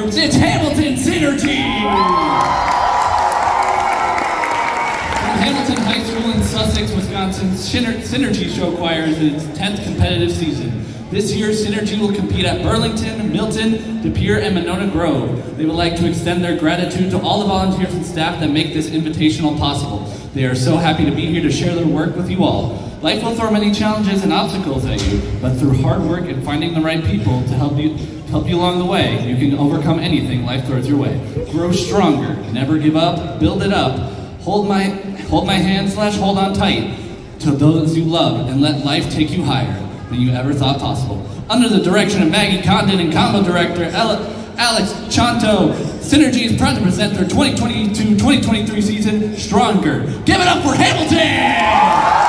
It's Hamilton Synergy! From Hamilton High School in Sussex, Wisconsin's Synergy Show Choir is in its 10th competitive season. This year, Synergy will compete at Burlington, Milton, De Pere, and Monona Grove. They would like to extend their gratitude to all the volunteers and staff that make this invitational possible. They are so happy to be here to share their work with you all. Life will throw many challenges and obstacles at you, but through hard work and finding the right people to help you along the way, you can overcome anything life throws your way. Grow stronger, never give up, build it up, hold my hand / hold on tight to those you love, and let life take you higher than you ever thought possible. Under the direction of Maggie Condon and combo director Alex Chanto, Synergy is proud to present their 2022-2023 season, Stronger. Give it up for Hamilton!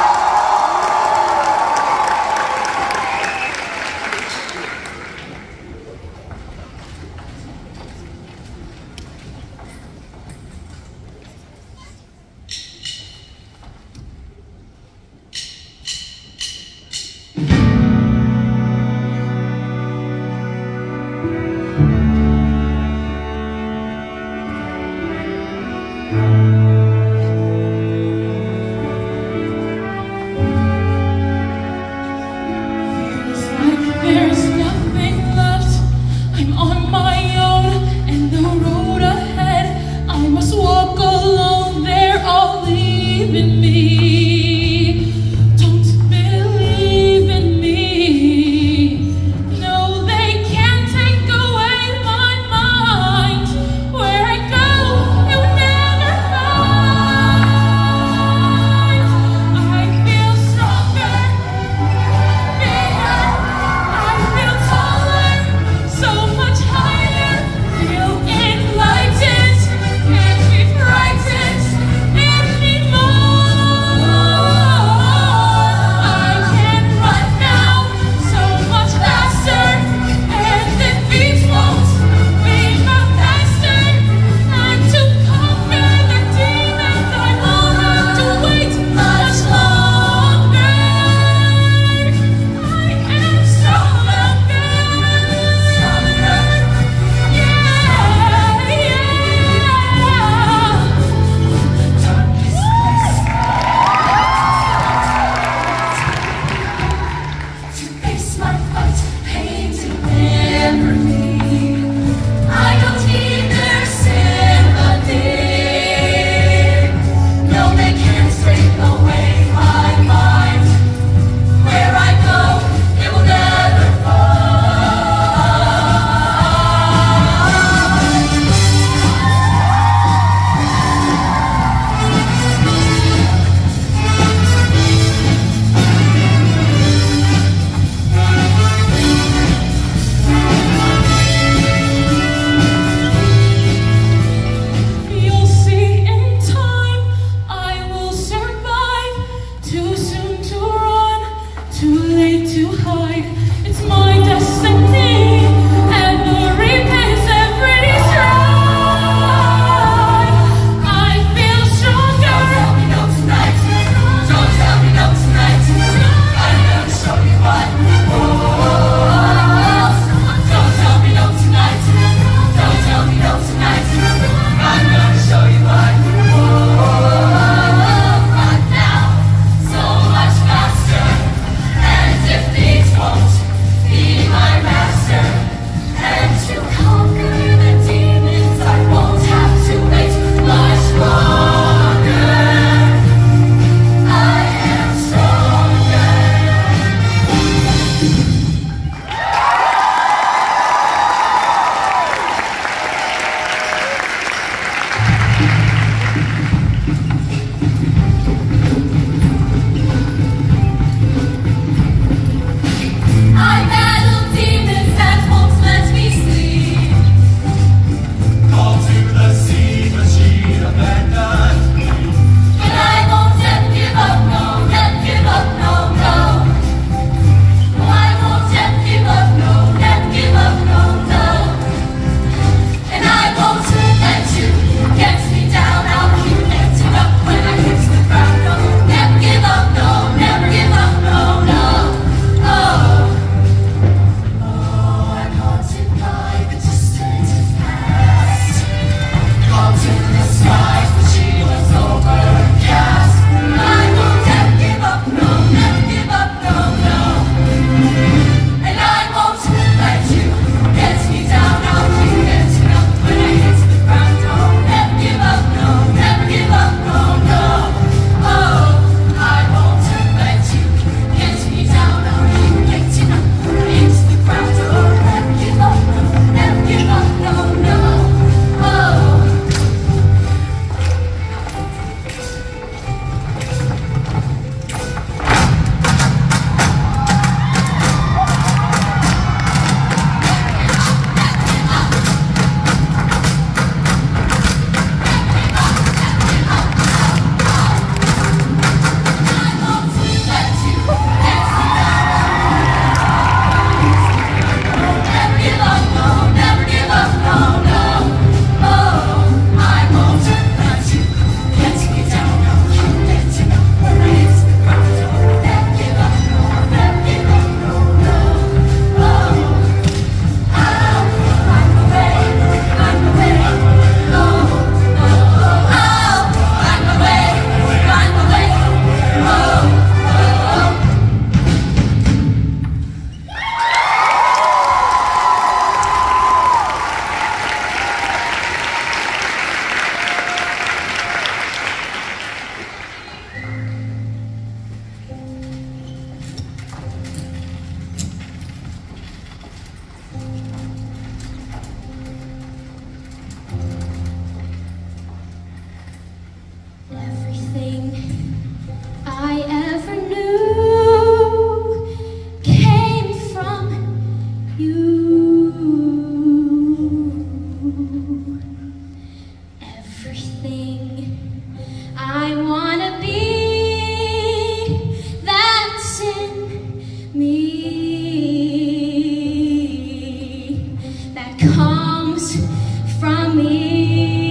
arms from me.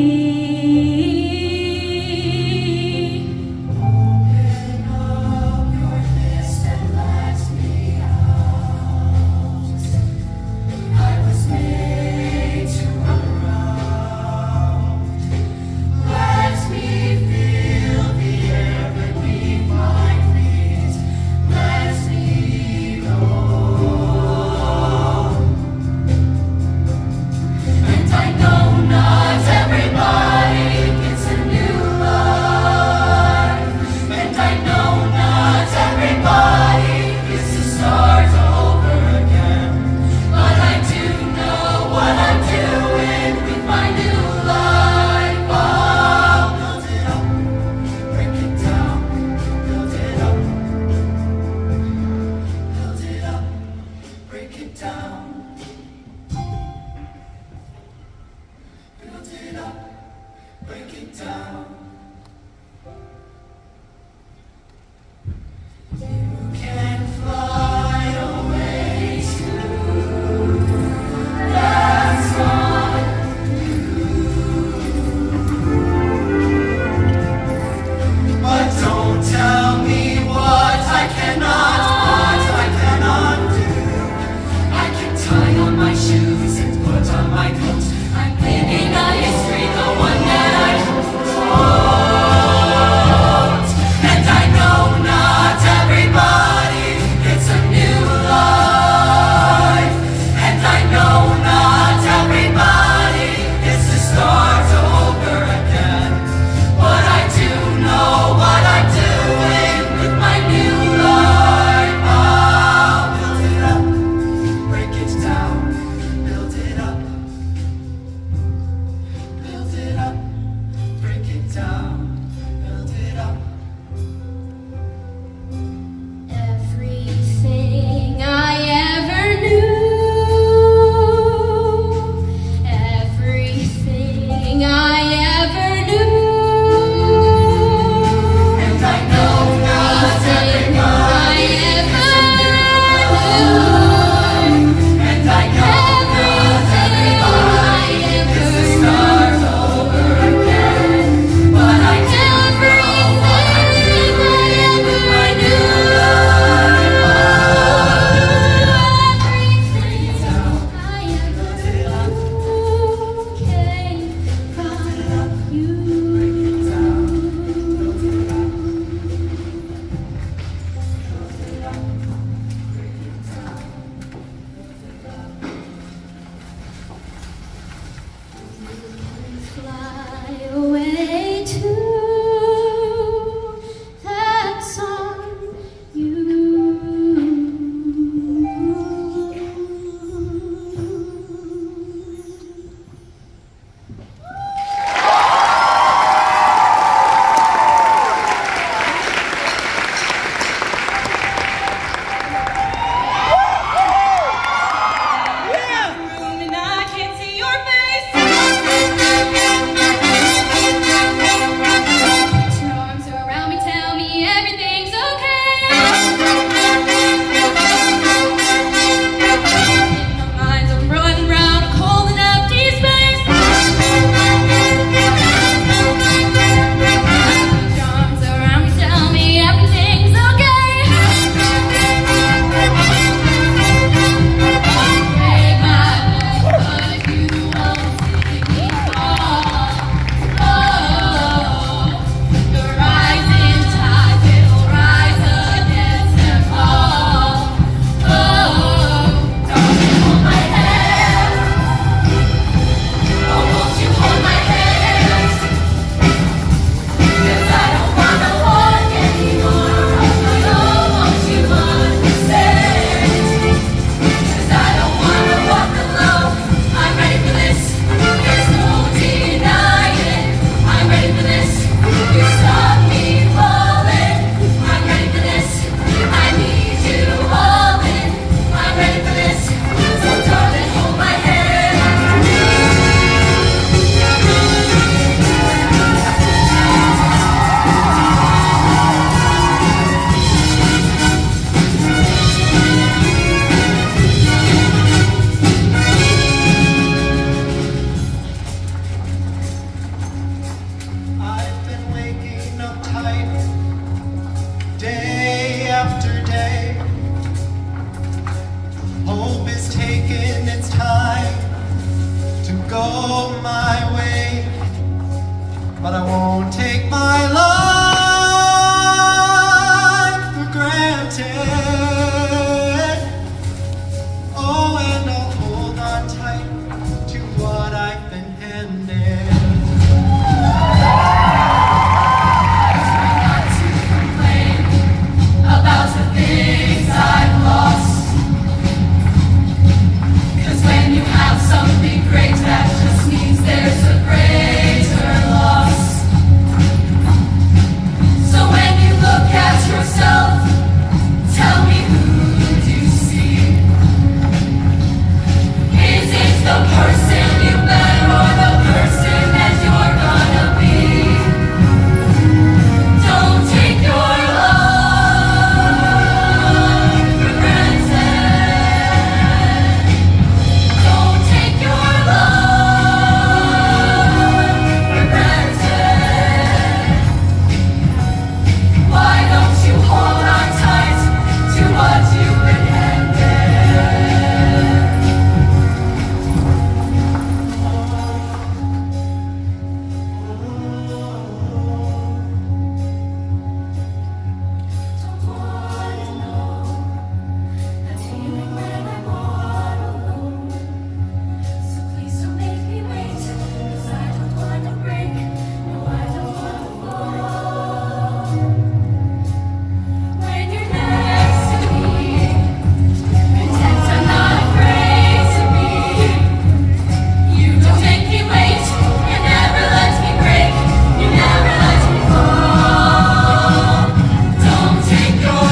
Open up your fist and let me out. I was made to run around. Let me feel the air beneath my feet. Let me go. And I know now. go my way, but I won't take my life for granted. Oh, and I'll hold on tight to what I've been handed. Try not to complain about the things I've lost. 'Cause when you have something great, that just means there's a greater loss. So when you look at yourself, tell me, who do you see? Is it the person you've been or the person that you're gonna be? Don't take your life for granted. Don't take your life for granted. Why don't you hold on tight to what you've been handed? Don't wanna know that feeling when I'm all alone. So please don't make me wait, 'cause I don't wanna break. No, I don't wanna fall. When you're next to me, pretend I'm not afraid to be. You don't make me wait. You never let me break. You never let me fall. Don't take your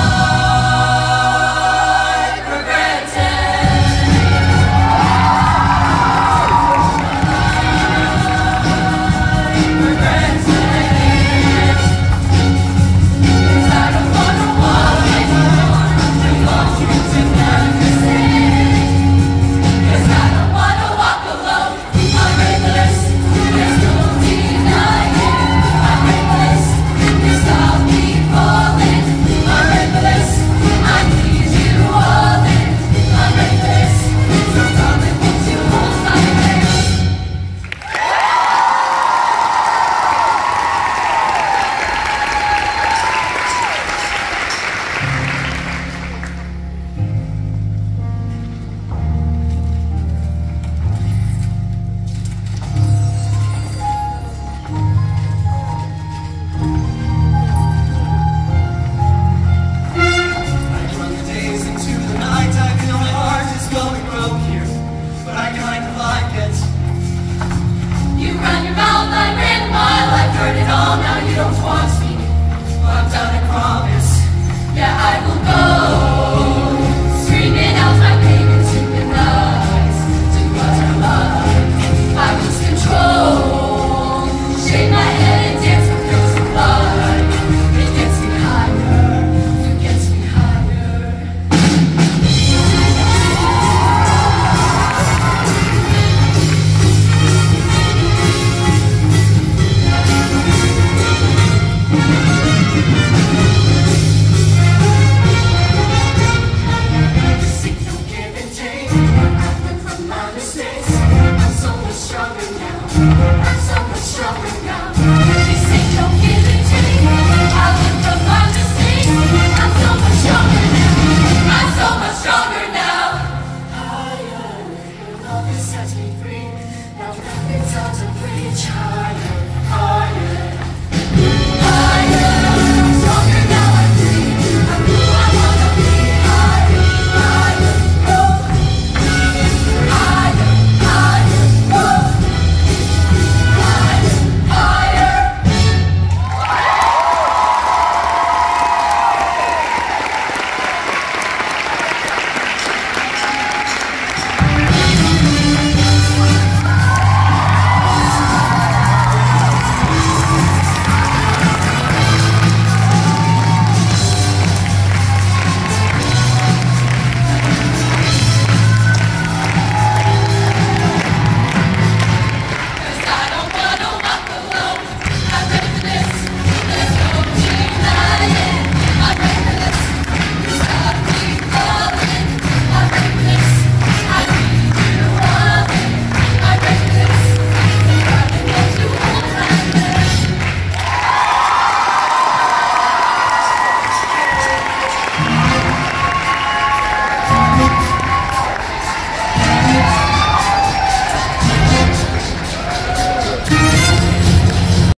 life for granted. For granted. 'Cause I don't wanna walk anymore. I want you to never stay. 'Cause I don't wanna walk alone. I'm reckless. There's no denying it. I'm reckless. You stop me falling. I'm reckless. I need you all in. I'm reckless. So darling, won't you hold my hand? I run the days into the night. I feel my heart is going broke here, but I kind of like it. You run your mouth, I ran a mile, I've heard it all, now you don't want me. Well, I'm done, I promise. Yeah, I will go, screaming out my pain into the night. To what I love, I lose control. Shake my head and dance with those who lie. It gets me higher, it gets me higher. Seek no give and take. I learn from my mistakes. I'm so much stronger now. I'm so much stronger now. This ain't no give and take. I learned from my mistakes. I'm so much stronger now. I'm so much stronger now. Higher, your love has set me free. Now nothing's out of reach. Higher.